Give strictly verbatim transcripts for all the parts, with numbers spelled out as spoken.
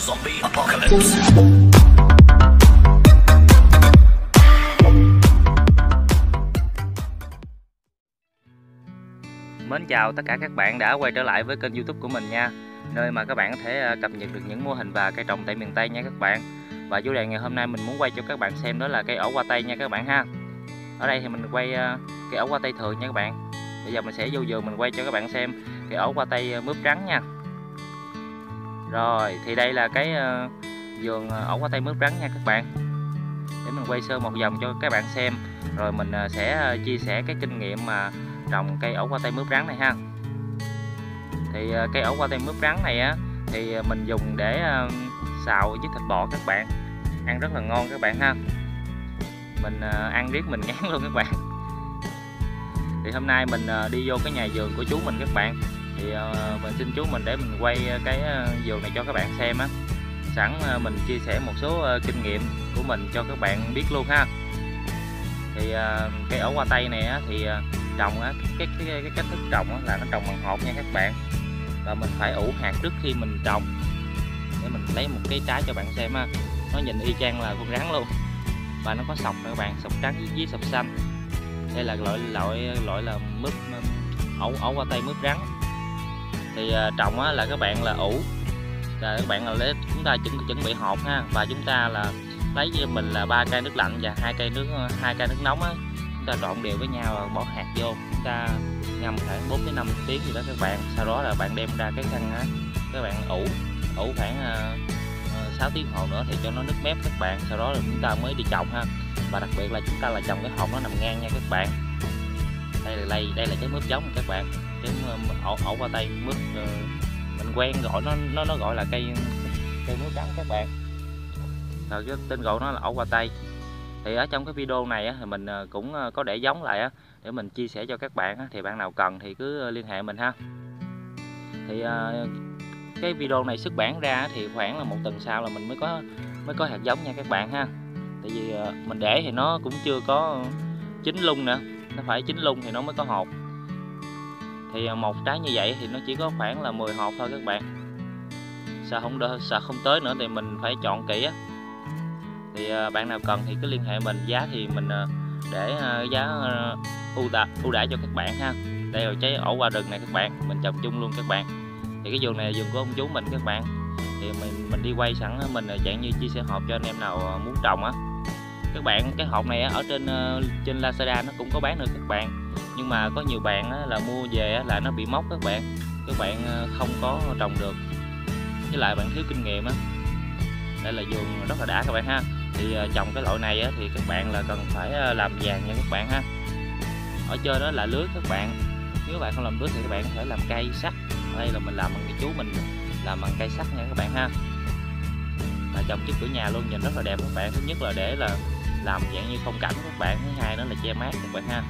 Zombie Apocalypse. Mến chào tất cả các bạn đã quay trở lại với kênh YouTube của mình nha, nơi mà các bạn có thể cập nhật được những mô hình và cây trồng tại miền Tây nha các bạn. Và chủ đề ngày hôm nay mình muốn quay cho các bạn xem đó là cây ổi hoa tây nha các bạn ha. Ở đây thì mình quay cây ổi hoa tây thường nha các bạn. Bây giờ mình sẽ vô vườn mình quay cho các bạn xem cây ổi hoa tây mướp trắng nha. Rồi thì đây là cái vườn ổi hoa tây mướp trắng nha các bạn. Để mình quay sơ một vòng cho các bạn xem, rồi mình sẽ chia sẻ cái kinh nghiệm mà trồng cây ổi hoa tây mướp trắng này ha. Thì cây ổi hoa tây mướp trắng này á thì mình dùng để xào với thịt bò các bạn, ăn rất là ngon các bạn ha. Mình ăn riết mình ngán luôn các bạn. Thì hôm nay mình đi vô cái nhà vườn của chú mình các bạn, thì mình xin chú mình để mình quay cái vườn này cho các bạn xem á. Sẵn mình chia sẻ một số kinh nghiệm của mình cho các bạn biết luôn ha. Thì cây ổi hoa tây này á thì trồng á, cái, cái cái cách thức trồng á là nó trồng bằng hột nha các bạn. Và mình phải ủ hạt trước khi mình trồng. Để mình lấy một cái trái cho bạn xem ha. Nó nhìn y chang là con rắn luôn. Và nó có sọc nữa các bạn, sọc trắng với, với sọc xanh. Đây là loại loại loại là mướp ổi ổi hoa tây mướp trắng. Thì trồng á là các bạn là ủ. Là các bạn là lấy chúng ta chuẩn chuẩn bị hột ha, và chúng ta là lấy cho mình là ba cây nước lạnh và hai cây nước hai cây nước nóng á. Chúng ta trộn đều với nhau và bỏ hạt vô, chúng ta ngâm khoảng bốn đến năm tiếng gì đó các bạn. Sau đó là bạn đem ra cái khăn á, các bạn ủ ủ khoảng uh, sáu tiếng hồ nữa thì cho nó nước mép các bạn. Sau đó là chúng ta mới đi trồng ha. Và đặc biệt là chúng ta là trồng cái hột nó nằm ngang nha các bạn. Đây là đây đây là trái mướp giống các bạn, trái ổi ổi hoa tây mướp, uh, mình quen gọi nó nó nó gọi là cây cây mướp trắng các bạn. Rồi cái tên gọi nó là ổi hoa tây. Thì ở trong cái video này á, thì mình cũng có để giống lại á, để mình chia sẻ cho các bạn á, thì bạn nào cần thì cứ liên hệ mình ha. Thì cái video này xuất bản ra thì khoảng là một tuần sau là mình mới có mới có hạt giống nha các bạn ha. Tại vì mình để thì nó cũng chưa có chín lung nữa, nó phải chín lung thì nó mới có hột. Thì một trái như vậy thì nó chỉ có khoảng là mười hột thôi các bạn. Sợ không đỡ, sợ không tới nữa thì mình phải chọn kỹ á. Thì bạn nào cần thì cứ liên hệ mình, giá thì mình để giá ưu đãi ưu đãi cho các bạn ha. Đây là trái ổi hoa rừng này các bạn, mình trồng chung luôn các bạn. Thì cái vườn này là vườn của ông chú mình các bạn. Thì mình mình đi quay sẵn mình dạng như chia sẻ hộp cho anh em nào muốn trồng á. Các bạn cái hộp này ở trên trên Lazada nó cũng có bán nữa các bạn. Nhưng mà có nhiều bạn là mua về là nó bị mốc các bạn. Các bạn không có trồng được. Với lại bạn thiếu kinh nghiệm á. Đây là vườn rất là đã các bạn ha. Thì trồng cái loại này á, thì các bạn là cần phải làm vàng nha các bạn ha. Ở trên đó là lưới các bạn. Nếu bạn không làm lưới thì các bạn có thể làm cây sắt. Ở đây là mình làm bằng cái chú mình làm bằng cây sắt nha các bạn ha. Là trồng trước cửa nhà luôn, nhìn rất là đẹp các bạn. Thứ nhất là để là làm dạng như phong cảnh các bạn, thứ hai nữa là che mát các bạn ha.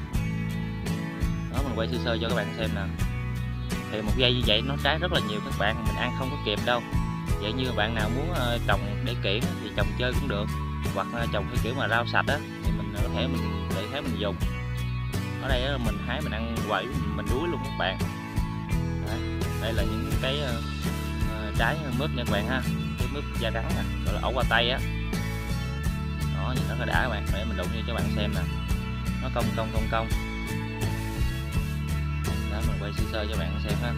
Đó, mình quay sơ sơ cho các bạn xem nè. Thì một giây như vậy nó trái rất là nhiều các bạn, mình ăn không có kịp đâu. Vậy như bạn nào muốn trồng để kiển thì trồng chơi cũng được, hoặc trồng cái kiểu mà rau sạch á thì mình có thể mình để thế mình dùng. Ở đây là mình hái mình ăn quậy mình đuối luôn các bạn. Đấy, đây là những cái uh, trái mướp nha các bạn ha, cái mướp da trắng nè, gọi là ổi hoa tây á. Đó, nhìn rất là đã các bạn, để mình đụng cho các bạn xem nè, nó cong cong cong cong. Đó, mình quay sơ sơ cho bạn xem ha.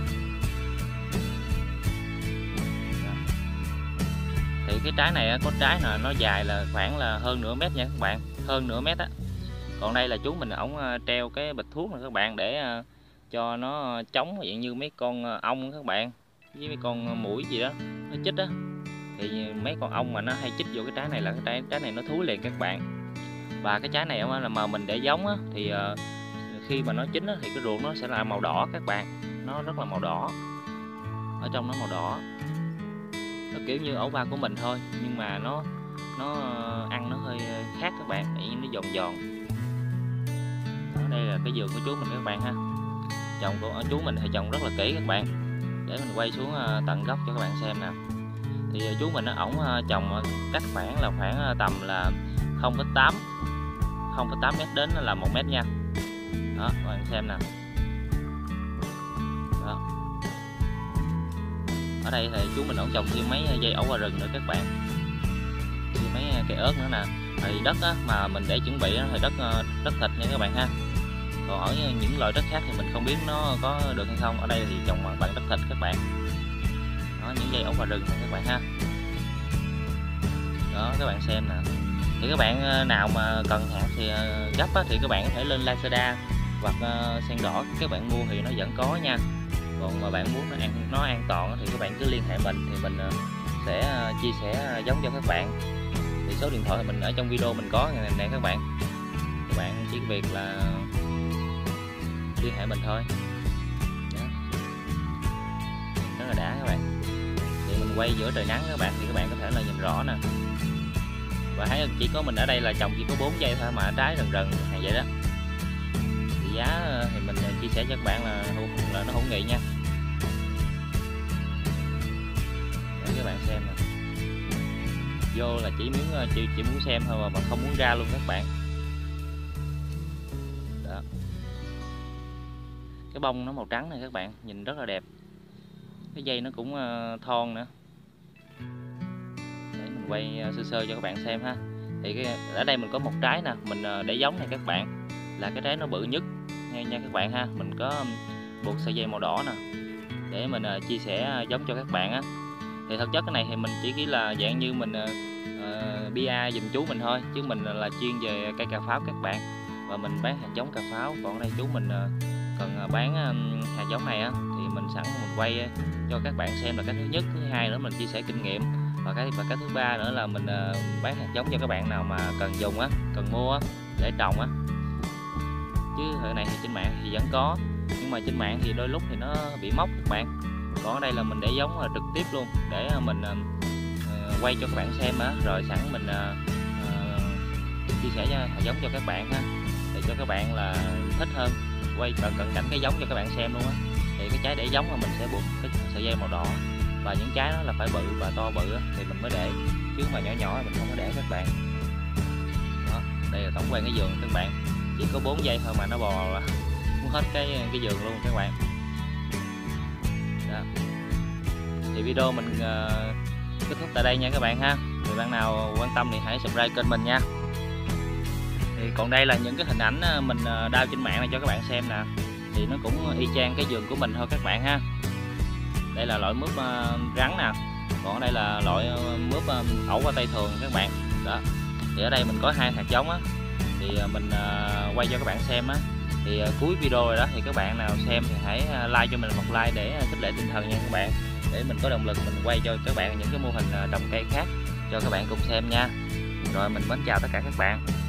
Thì cái trái này có trái là nó dài là khoảng là hơn nửa mét nha các bạn, hơn nửa mét á. Còn đây là chú mình ổng treo cái bịch thuốc này các bạn, để cho nó chống dạng như mấy con ong các bạn, với mấy con muỗi gì đó nó chích á. Thì mấy con ong mà nó hay chích vô cái trái này là cái trái trái này nó thúi liền các bạn. Và cái trái này là mà mình để giống á, thì khi mà nó chín á, thì cái ruột nó sẽ là màu đỏ các bạn, nó rất là màu đỏ, ở trong nó màu đỏ. Nó kiểu như ổi hoa của mình thôi, nhưng mà nó nó ăn nó hơi khác các bạn, tại vì nó giòn giòn. Đó, đây là cái vườn của chú mình các bạn ha. Trồng của chú mình thì trồng rất là kỹ các bạn. Để mình quay xuống tận gốc cho các bạn xem nè. Thì chú mình ổng trồng cách khoảng là khoảng tầm là không phẩy tám không phẩy tám mét đến là một mét nha. Đó, các bạn xem nè. Đó. Ở đây thì chú mình ổng trồng thêm mấy dây ấu qua rừng nữa các bạn, thêm mấy cây ớt nữa nè. Thì đất á, mà mình để chuẩn bị á, thì đất đất thịt nha các bạn ha. Còn ở những loại đất khác thì mình không biết nó có được hay không. Ở đây thì trồng bằng đất thịt các bạn. Đó, những dây ấu qua rừng này các bạn ha. Đó các bạn xem nè. Thì các bạn nào mà cần hạt thì gấp á, thì các bạn có thể lên Lazada hoặc uh, sen đỏ các bạn mua thì nó vẫn có nha. Còn mà bạn muốn nó an nó an toàn thì các bạn cứ liên hệ mình thì mình uh, sẽ uh, chia sẻ giống cho các bạn. Thì số điện thoại thì mình ở trong video mình có nè, nè các bạn. Các bạn chỉ việc là liên hệ mình thôi. Đó. Rất là đã các bạn. Thì mình quay giữa trời nắng các bạn thì các bạn có thể là nhìn rõ nè. Và thấy chỉ có mình ở đây là trồng chỉ có bốn giây thôi mà trái rần rần hàng vậy đó. Thì giá thì mình chia sẻ cho các bạn là, là nó hữu nghị nha. Để các bạn xem nè. Vô là chỉ muốn chỉ, chỉ muốn xem thôi mà không muốn ra luôn các bạn. Đó. Cái bông nó màu trắng này các bạn, nhìn rất là đẹp. Cái dây nó cũng thon nữa. Để mình quay sơ sơ cho các bạn xem ha. Thì cái, ở đây mình có một trái nè, mình để giống này các bạn, là cái trái nó bự nhất nha, nha các bạn ha. Mình có buộc sợi dây màu đỏ nè để mình uh, chia sẻ giống cho các bạn á. Thì thực chất cái này thì mình chỉ chỉ là dạng như mình uh, bê a giùm chú mình thôi, chứ mình là chuyên về cây cà pháo các bạn, và mình bán hạt giống cà pháo. Còn ở đây chú mình uh, cần bán um, hạt giống này á thì mình sẵn mình quay cho các bạn xem là cái thứ nhất. Thứ hai nữa mình chia sẻ kinh nghiệm, và cái và cái thứ ba nữa là mình uh, bán hạt giống cho các bạn nào mà cần dùng á, cần mua á để trồng á. Chứ hồi này thì trên mạng thì vẫn có, nhưng mà trên mạng thì đôi lúc thì nó bị móc các bạn. Còn ở đây là mình để giống là trực tiếp luôn để mình uh, quay cho các bạn xem á, rồi sẵn mình uh, uh, chia sẻ cho hạt giống cho các bạn ha, để cho các bạn là thích hơn, quay cận cận cảnh cái giống cho các bạn xem luôn á. Thì cái trái để giống là mình sẽ buộc cái sợi dây màu đỏ, và những trái đó là phải bự và to bự á, thì mình mới để, chứ mà nhỏ nhỏ thì mình không có để các bạn. Đó, đây là tổng quan cái vườn các bạn, chỉ có bốn giây thôi mà nó bò là muốn hết cái cái vườn luôn các bạn. Đó. Thì video mình uh, kết thúc tại đây nha các bạn ha. Thì bạn nào quan tâm thì hãy subscribe kênh mình nha. Thì còn đây là những cái hình ảnh mình đao trên mạng này cho các bạn xem nè. Thì nó cũng y chang cái vườn của mình thôi các bạn ha. Đây là loại mướp uh, rắn nè. Còn ở đây là loại mướp uh, ẩu qua tây thường các bạn. Đó. Thì ở đây mình có hai hạt giống á, thì mình uh, quay cho các bạn xem á. Thì uh, cuối video rồi đó, thì các bạn nào xem thì hãy uh, like cho mình một like để khích lệ tinh thần nha các bạn, để mình có động lực mình quay cho các bạn những cái mô hình uh, trồng cây khác cho các bạn cùng xem nha. Rồi mình mến chào tất cả các bạn.